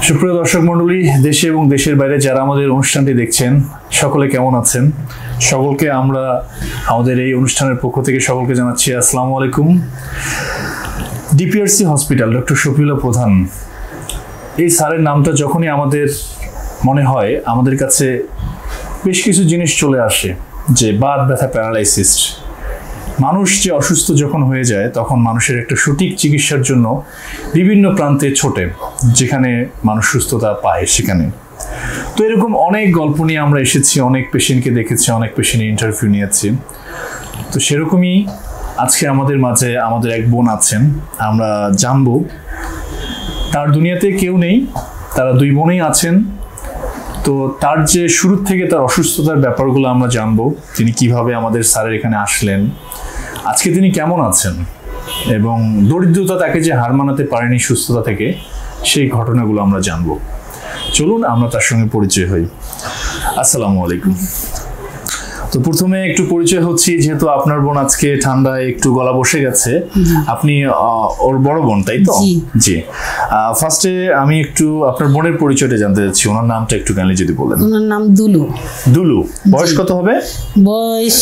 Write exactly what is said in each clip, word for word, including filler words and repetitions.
সুপ্রিয় দর্শক মণ্ডলী, দেশে এবং দেশের বাইরে যারা আমাদের অনুষ্ঠানটি দেখছেন সকলে কেমন আছেন? সকলকে আমরা আমাদের এই অনুষ্ঠানের পক্ষ থেকে সকলকে জানাচ্ছি আসসালামু আলাইকুম। ডিপিআরসি হসপিটাল ডক্টর শফিউল্লাহ প্রধান, এই স্যারের নামটা যখনই আমাদের মনে হয় আমাদের কাছে বেশ কিছু জিনিস চলে আসে, যে বাত ব্যথা, প্যারালাইসিস। মানুষ যে অসুস্থ যখন হয়ে যায় তখন মানুষের একটা সঠিক চিকিৎসার জন্য বিভিন্ন প্রান্তে ছোটে, যেখানে মানুষ সুস্থতা পায় সেখানে। তো এরকম অনেক গল্প নিয়ে আমরা এসেছি, অনেক পেশেন্টকে দেখেছি, অনেক পেশেন্টের ইন্টারভিউ নিয়েছি। তো সেরকমই আজকে আমাদের মাঝে আমাদের এক বোন আছেন, আমরা জানবো তার দুনিয়াতে কেউ নেই, তারা দুই বোনেই আছেন। তো তার যে শুরু থেকে তার অসুস্থতার ব্যাপারগুলো আমরা জানবো, তিনি কিভাবে আমাদের স্যারের এখানে আসলেন, আজকে তিনি কেমন আছেন, এবং দরিদ্রতা তাকে যে হার মানাতে পারেনি সুস্থতা থেকে, সেই ঘটনাগুলো আমরা জানবো। চলুন আমরা তার সঙ্গে পরিচয় হই। আসসালামু আলাইকুম। তো প্রথমে একটু পরিচয় হচ্ছি, যেহেতু আপনার বোন আজকে ঠান্ডায় একটু গলা বসে গেছে, আপনি ওর বড় বোন, তাই তো? জি। ফার্স্টে আমি একটু আপনার বোনের পরিচয়টা জানতে চাচ্ছি, ওনার নামটা একটু কাইন্ডলি যদি বলেন। ওনার নাম দুলু। দুলু, বয়স কত হবে? বয়স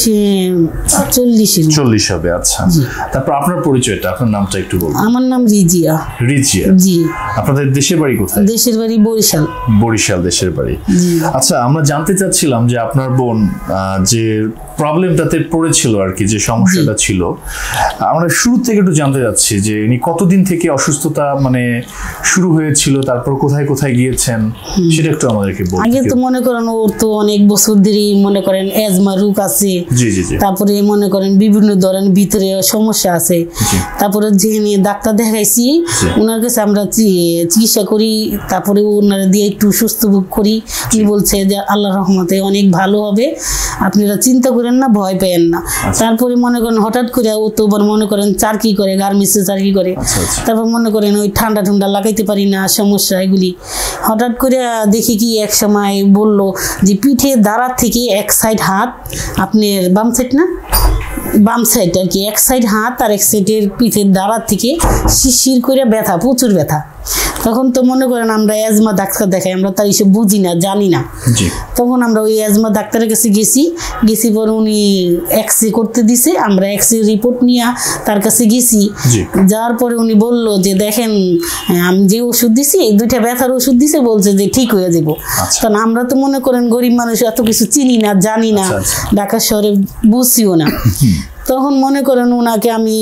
চল্লিশ। চল্লিশ হবে, আচ্ছা। তারপর আপনার পরিচয়টা, আপনার নামটা একটু বলুন। আমার নাম রিজিয়া। রিজিয়া, জি। আপনাদের দেশের বাড়ি কোথায়? দেশের বাড়ি বরিশাল। বরিশাল দেশের বাড়ি। আচ্ছা, আমরা জানতে চাচ্ছিলাম যে আপনার বোন যে প্রবলেমটাতে পড়েছিল আর কি, যে সমস্যাটা ছিল, আমরা শুরু থেকে একটু জানতে যাচ্ছি যে ইনি কতদিন থেকে অসুস্থতা মানে শুরু হয়েছিল, তারপর কোথায় কোথায় গিয়েছেন, সেটা একটু আমাদেরকে বলুন। আগে তো মনে করেন ওর তো অনেক বছর ধরে মনে করেন অ্যাজমা রোগ আছে, জি জি জি। তারপরে মনে করেন বিভিন্ন ধরনের ভিতরে সমস্যা আছে। তারপরে যেখানে ডাক্তার দেখাইছি ওনার কাছে আমরা চিকিৎসা করি, তারপরে ওনারা দিয়ে একটু সুস্থ করি। উনি বলছে যে আল্লাহর রহমতে অনেক ভালো হবে, আপনারা চিন্তা করেন না, ভয় পেয়েন না। তারপরে মনে করেন হঠাৎ করে ও তো মনে করেন চারকি করে, গার্মেন্টসে চারকি করে। তারপর মনে করেন ওই ঠান্ডা ঠান্ডা লাগাইতে পারি না, সমস্যা এগুলি। হঠাৎ করে দেখি কি এক সময় বললো যে পিঠে দাঁড়ার থেকে এক সাইড হাত, আপনার বাম সাইড না, বাম সাইড আর কি, এক সাইড হাত আর এক সাইডের পিঠের দাঁড়ার থেকে শিরশির করে ব্যথা, প্রচুর ব্যথা। তখন তো মনে করেন আমরা অ্যাজমা ডাক্তার দেখাই, আমরা তার এসব বুঝি না, জানি না। তখন আমরা ওই অ্যাজমা ডাক্তারের কাছে গেছি, গেছি পরে উনি এক্স রে করতে দিছে, আমরা এক্স রে রিপোর্ট নিয়ে তার কাছে গেছি। যাওয়ার পরে উনি বললো যে দেখেন আমি যে ওষুধ দিছি, এই দুইটা ব্যথার ওষুধ দিছে, বলছে যে ঠিক হয়ে যাবো। কারণ আমরা তো মনে করেন গরিব মানুষ, এত কিছু চিনি না, জানি না, ঢাকা শহরে বুঝিও না। তখন মনে করেন ওনাকে আমি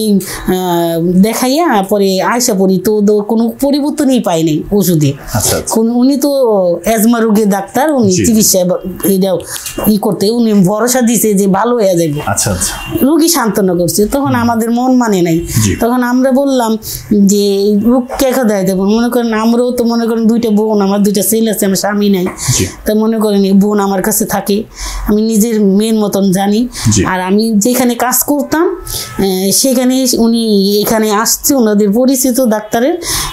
দেখাইয়া পরে আয়সা পড়ি, তো কোনো পরিবর্তনই পাই নাই ওষুধে। উনি তো অ্যাজমা রোগের ডাক্তার, উনি চিকিৎসা ই করতে উনি ভরসা দিছে যে ভালো হয়ে যাবে, রোগী সান্ত্বনা করছে। তখন আমাদের মন মানে নাই, তখন আমরা বললাম যে রোগ কেকা দেয় দেবো। মনে করেন আমরাও তো মনে করেন দুইটা বোন, আমার দুইটা ছেলে আছে, আমার স্বামী নাই। তা মনে করেন এই বোন আমার কাছে থাকে, আমি নিজের মেয়ের মতন জানি। আর আমি যেখানে কাজ করতাম সেখানে উনি এখানে আসছে, ওনাদের পরিচিত ডাক্তারের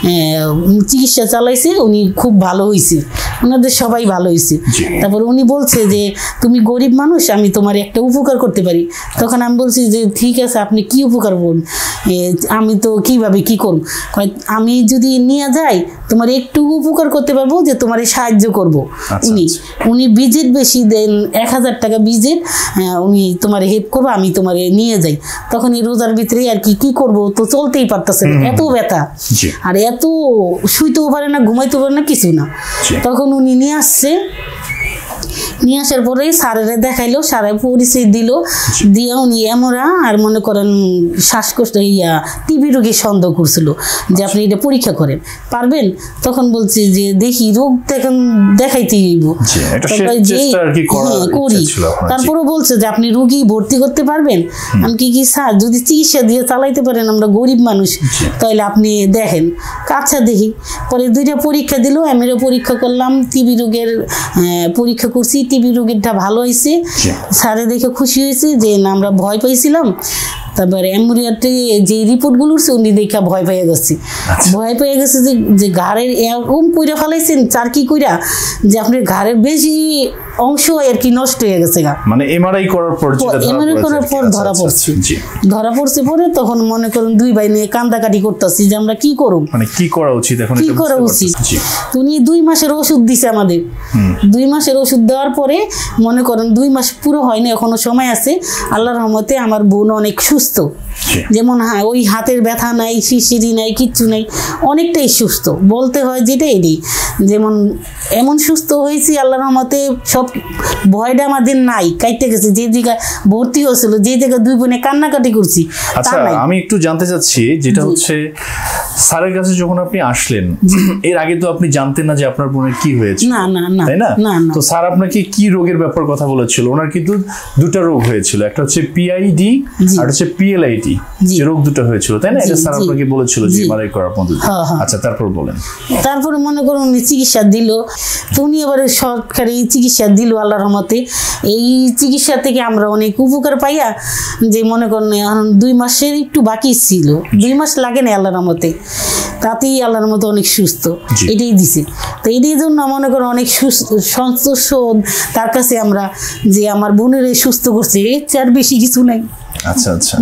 চিকিৎসা চালাইছে, উনি খুব ভালো হয়েছে, ওনাদের সবাই ভালো হয়েছে। তারপর উনি বলছে যে তুমি গরিব মানুষ, আমি তোমার একটা উপকার করতে পারি। তখন আমি বলছি যে ঠিক আছে, আপনি কি উপকার বলুন, আমি তো কিভাবে কি করব। আমি যদি নিয়ে যাই তোমার একটু উপকার করতে পারবো, যে তোমার সাহায্য করবো। উনি উনি ভিজিট বেশি দেন, এক হাজার টাকা ভিজিট, উনি তোমার হেল্প করবো, আমি তোমার নিয়ে যাই। তখন এই রোজার ভিতরে আর কি কি করবো, তো চলতেই পারতেছে না, এত ব্যথা, আর এত শুইতেও পারে না, ঘুমাইতেও পারে না, কিছু না। তখন উনি নিয়ে আসছে, নিয়ে আসার পরে স্যারের দেখাইলো, স্যারে পরিচয় দিল, দিয়ে উনি এমরা আর মনে করেন শ্বাসকষ্ট ইয়া টিবি রোগীর সন্দেহ করছিল যে আপনি এটা পরীক্ষা করেন, পারবেন? তখন বলছি যে দেখি রোগ দেখেন দেখাইতে হইব, করি। তারপরে বলছে যে আপনি রোগী ভর্তি করতে পারবেন। আমি কি কি স্যার যদি চিকিৎসা দিয়ে চালাইতে পারেন, আমরা গরিব মানুষ, তাহলে আপনি দেখেন। আচ্ছা দেখি। পরে দুইটা পরীক্ষা দিল, আমিও পরীক্ষা করলাম, টিবি রোগের পরীক্ষা করছি, টিবি রোগীটা ভালো হয়েছে। স্যারে দেখে খুশি হয়েছে যে না আমরা ভয় পাইছিলাম, তারপরে এমব্রিয়াতে যে রিপোর্টগুলো উঠছে উনি দেখা ভয় পেয়ে গেছে, ভয় পেয়ে গেছে যে যে ঘাড়ের এরকম কইরা ফেলাইছেন চার কি কইরা যে আপনার ঘাড়ের বেশি অংশ আর কি নষ্ট হয়ে গেছে গা। মানে এমআরআই করার পর এমআরআই করার পর ধরা পড়ছে, ধরা পড়ছে পরে তখন মনে করুন দুই ভাই নিয়ে কান্দাকাটি করতেছি যে আমরা কি করব, মানে কি করা উচিত এখন, কি করা উচিত। উনি দুই মাসের ওষুধ দিছে আমাদের, দুই মাসের ওষুধ দেওয়ার পরে মনে করেন দুই মাস পুরো হয়নি, এখনো সময় আছে। আল্লাহর রহমতে আমার বোন অনেক সুস্থ, যেমন হ্যাঁ ওই হাতের ব্যথা নাই, শিশিরি নাই, কিচ্ছু নাই, অনেকটাই সুস্থ বলতে হয় যেটা এটাই। যেমন এমন সুস্থ হয়েছি আল্লাহর রহমতে, সব ভয়টা আমাদের নাই, কাইতে গেছে। যে জায়গায় ভর্তি হয়েছিল, যে জায়গায় দুই বোনে কান্নাকাটি করছি। আচ্ছা আমি একটু জানতে চাচ্ছি, যেটা হচ্ছে স্যারের কাছে যখন আপনি আসলেন, এর আগে তো আপনি জানতেন না যে আপনার বোনের কি হয়েছে, না না না, তাই না? তো স্যার আপনাকে কি রোগের ব্যাপার কথা বলেছিল? ওনার কিন্তু দুটো রোগ হয়েছিল, একটা হচ্ছে পিআইডি আর হচ্ছে পিএলআইডি, যে রোগ দুটো হয়েছিল, তাই না? এটা স্যার আপনাকে বলেছিল যে এমআরআই করার পদ্ধতি। আচ্ছা তারপর বলেন। তারপরে মনে করুন উনি চিকিৎসা দিল, তো উনি আবার সরকারি চিকিৎসা দিল আল্লাহর রহমতে। এই চিকিৎসা থেকে আমরা অনেক উপকার পাইয়া, যে মনে করেন এখন দুই মাসের একটু বাকি ছিল, দুই মাস লাগে না আল্লাহর রহমতে, তাতেই আল্লাহর মতো অনেক সুস্থ, এটাই দিছে। তো এটাই জন্য মনে করেন অনেক সুস্থ সন্তোষ তার কাছে আমরা, যে আমার বোনের এই সুস্থ করছে, এর চেয়ে বেশি কিছু নাই। আচ্ছা আচ্ছা,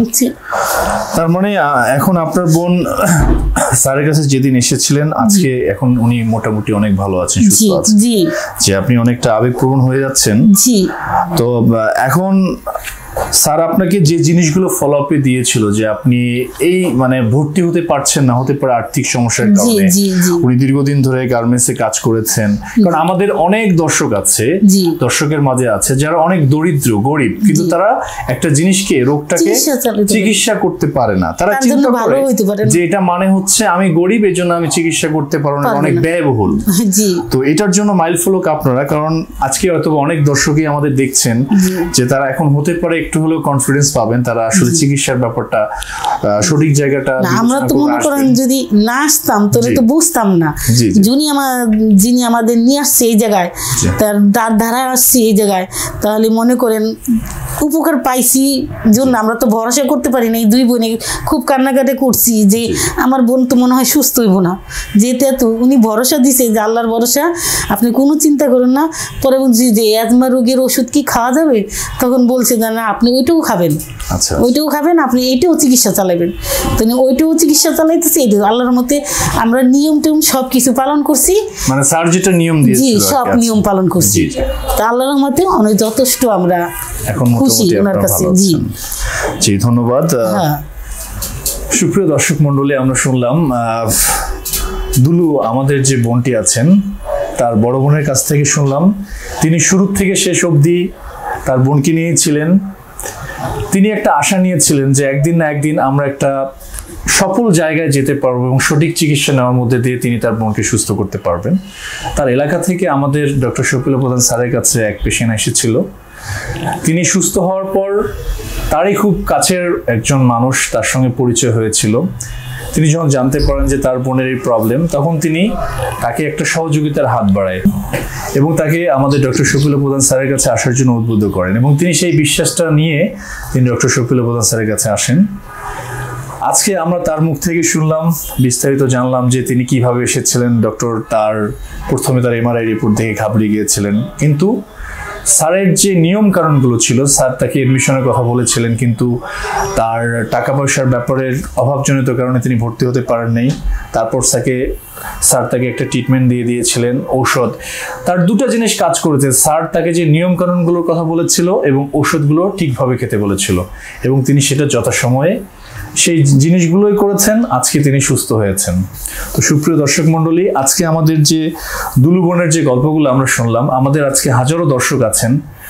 তার মানে এখন আপনার বোন স্যারের কাছে যেদিন এসেছিলেন, আজকে এখন উনি মোটামুটি অনেক ভালো আছেন, সুস্থ আছেন, যে আপনি অনেকটা আবেগপ্রবণ হয়ে যাচ্ছেন। জি, তো এখন স্যার আপনাকে যে জিনিসগুলো ফলো আপে দিয়েছিল, যে আপনি এই মানে ভর্তি হতে পারছেন না, হতে পারে আর্থিক সমস্যার কারণে, উনি দীর্ঘদিন ধরে গার্মেন্টসে কাজ করেছেন। কারণ আমাদের অনেক দর্শক আছে, দর্শকের মাঝে আছে যারা অনেক দরিদ্র গরিব, কিন্তু তারা একটা জিনিসকে, রোগটাকে চিকিৎসা করতে পারে না। তারা চিন্তা করে যে এটা মানে হচ্ছে আমি গরিব, এই জন্য আমি চিকিৎসা করতে পারবো না, অনেক ব্যয়বহুল। তো এটার জন্য মাইলফল হোক আপনারা, কারণ আজকে হয়তো অনেক দর্শকই আমাদের দেখছেন, যে তারা এখন হতে পারে একটু হলেও কনফিডেন্স পাবেন, তারা আসলে চিকিৎসার ব্যাপারটা সঠিক জায়গাটা। আমরা তো মনে করেন যদি না আসতাম তাহলে তো বুঝতাম না, যিনি আমার যিনি আমাদের নিয়ে আসছে এই জায়গায়, তার তার ধারা আসছে এই জায়গায়, তাহলে মনে করেন উপকার পাইছি জন্য আমরা তো ভরসা করতে পারি না। এই দুই বোনে খুব কান্নাকাটি করছি যে আমার বোন তো মনে হয় সুস্থ হইব না, যেতে তো উনি ভরসা দিছে যে আল্লাহর ভরসা, আপনি কোনো চিন্তা করেন না। পরে বলছি যে অ্যাজমা রোগের ওষুধ কি খাওয়া যাবে? তখন বলছে যে না আপনি ওইটাও খাবেন, ওইটাও খাবেন, আপনি এইটাও চিকিৎসা চালাবেন। তো ওইটাও চিকিৎসা চালাইতেছি, এটা আল্লাহর মতে আমরা নিয়ম টিয়ম সব কিছু পালন করছি, মানে স্যার যেটা নিয়ম দিয়েছিল, জি সব নিয়ম পালন করছি। তা আল্লাহর মতে অনেক যথেষ্ট আমরা এখন খুশি ওনার কাছে। জি জি ধন্যবাদ। সুপ্রিয় দর্শক মন্ডলী, আমরা শুনলাম দুলু আমাদের যে বোনটি আছেন তার বড় বোনের কাছ থেকে শুনলাম, তিনি শুরু থেকে শেষ অবধি তার বোনকে নিয়েছিলেন। তিনি একটা আশা নিয়েছিলেন যে একদিন না একদিন আমরা একটা সফল জায়গায় যেতে পারবো এবং সঠিক চিকিৎসা নেওয়ার মধ্যে দিয়ে তিনি তার বোনকে সুস্থ করতে পারবেন। তার এলাকা থেকে আমাদের ডক্টর শফিউল প্রধান স্যারের কাছে এক পেশেন্ট এসেছিল। তিনি সুস্থ হওয়ার পর তারই খুব কাছের একজন মানুষ তার সঙ্গে পরিচয় হয়েছিল। তিনি যখন জানতে পারেন যে তার বোনের এই প্রবলেম, তখন তিনি তাকে একটা সহযোগিতার হাত বাড়ায় এবং তাকে আমাদের ডক্টর শফিউল প্রধান স্যারের কাছে আসার জন্য উদ্বুদ্ধ করেন, এবং তিনি সেই বিশ্বাসটা নিয়ে তিনি ডক্টর শফিউল প্রধান স্যারের কাছে আসেন। আজকে আমরা তার মুখ থেকে শুনলাম, বিস্তারিত জানলাম যে তিনি কিভাবে এসেছিলেন। ডক্টর তার প্রথমে তার এমআরআই রিপোর্ট দেখে ঘাবড়ে গিয়েছিলেন, কিন্তু স্যারের যে নিয়ম কারণগুলো ছিল, স্যার তাকে এডমিশনের কথা বলেছিলেন, কিন্তু তার টাকা পয়সার ব্যাপারের অভাবজনিত কারণে তিনি ভর্তি হতে পারেন নাই। তারপর তাকে স্যার তাকে একটা ট্রিটমেন্ট দিয়ে দিয়েছিলেন, ঔষধ। তার দুটো জিনিস কাজ করেছে, স্যার তাকে যে নিয়ম কারণগুলোর কথা বলেছিল এবং ঔষধগুলো ঠিকভাবে খেতে বলেছিল, এবং তিনি সেটা যথাসময়ে সেই জিনিসগুলোই করেছেন। আজকে তিনি সুস্থ হয়েছেন। তো সুপ্রিয় দর্শক মণ্ডলী, আজকে আমাদের যে দুলু বোনের যে গল্পগুলো আমরা শুনলাম, আমাদের আজকে হাজারো দর্শক আছেন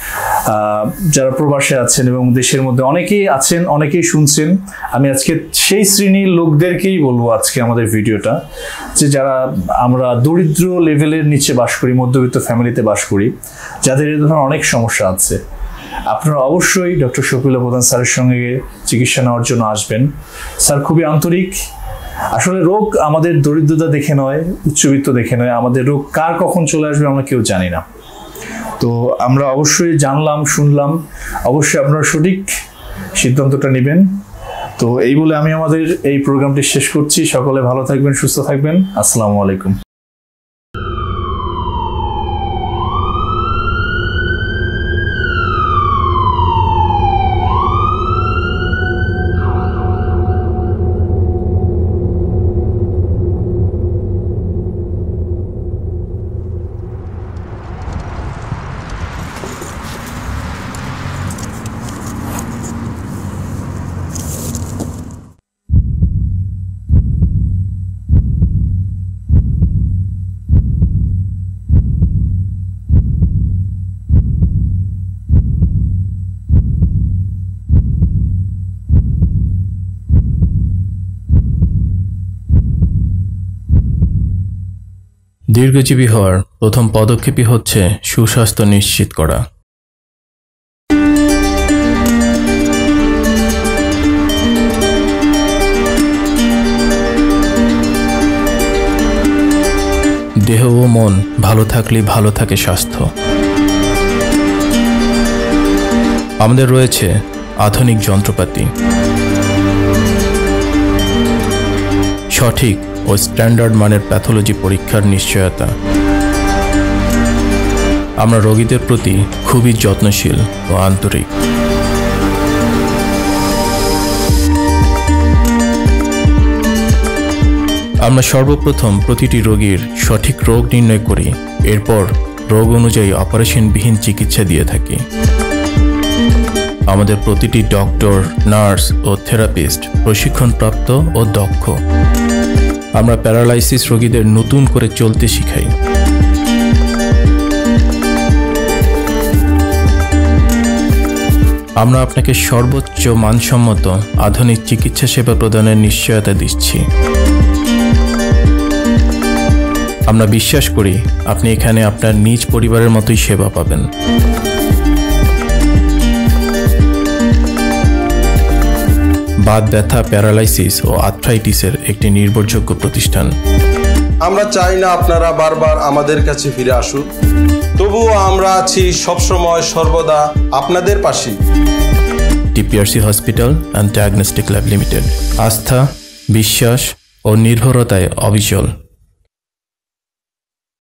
যারা প্রবাসে আছেন এবং দেশের মধ্যে অনেকেই আছেন, অনেকেই শুনছেন। আমি আজকে সেই শ্রেণীর লোকদেরকেই বলবো আজকে আমাদের ভিডিওটা, যে যারা আমরা দরিদ্র লেভেলের নিচে বাস করি, মধ্যবিত্ত ফ্যামিলিতে বাস করি, যাদের এই ধরনের অনেক সমস্যা আছে, আপনারা অবশ্যই ডক্টর শফিউল প্রধান স্যারের সঙ্গে চিকিৎসা নেওয়ার জন্য আসবেন। স্যার খুবই আন্তরিক। আসলে রোগ আমাদের দরিদ্রতা দেখে নয়, উচ্চবিত্ত দেখে নয়, আমাদের রোগ কার কখন চলে আসবে আমরা কেউ জানি না। তো আমরা অবশ্যই জানলাম, শুনলাম, অবশ্যই আপনারা সঠিক সিদ্ধান্তটা নেবেন। তো এই বলে আমি আমাদের এই প্রোগ্রামটি শেষ করছি। সকলে ভালো থাকবেন, সুস্থ থাকবেন। আসসালামু আলাইকুম। দীর্ঘজীবী হওয়ার প্রথম পদক্ষেপই হচ্ছে সুস্বাস্থ্য নিশ্চিত করা। দেহ ও মন ভালো থাকলেই ভালো থাকে স্বাস্থ্য। আমাদের রয়েছে আধুনিক যন্ত্রপাতি, সঠিক ও স্ট্যান্ডার্ড মানের প্যাথোলজি পরীক্ষার নিশ্চয়তা। আমরা রোগীদের প্রতি খুবই যত্নশীল ও আন্তরিক। আমরা সর্বপ্রথম প্রতিটি রোগীর সঠিক রোগ নির্ণয় করি, এরপর রোগ অনুযায়ী অপারেশনবিহীন চিকিৎসা দিয়ে থাকি। আমাদের প্রতিটি ডক্টর, নার্স ও থেরাপিস্ট প্রশিক্ষণপ্রাপ্ত ও দক্ষ। আমরা প্যারালাইসিস রোগীদের নতুন করে চলতে শিখাই। আমরা আপনাকে সর্বোচ্চ মানসম্মত আধুনিক চিকিৎসা সেবা প্রদানের নিশ্চয়তা দিচ্ছি। আমরা বিশ্বাস করি আপনি এখানে আপনার নিজ পরিবারের মতোই সেবা পাবেন। বাত ব্যথা, প্যারালাইসিস ও আর্থ্রাইটিসের একটি নির্ভরযোগ্য প্রতিষ্ঠান। আমরা চাই না আপনারা বারবার আমাদের কাছে ফিরে আসুন, তবুও আমরা আছি সবসময় সর্বদা আপনাদের পাশে। TPRC hospital and diagnostic lab limited, আস্থা, বিশ্বাস ও নির্ভরতায় অবিচল।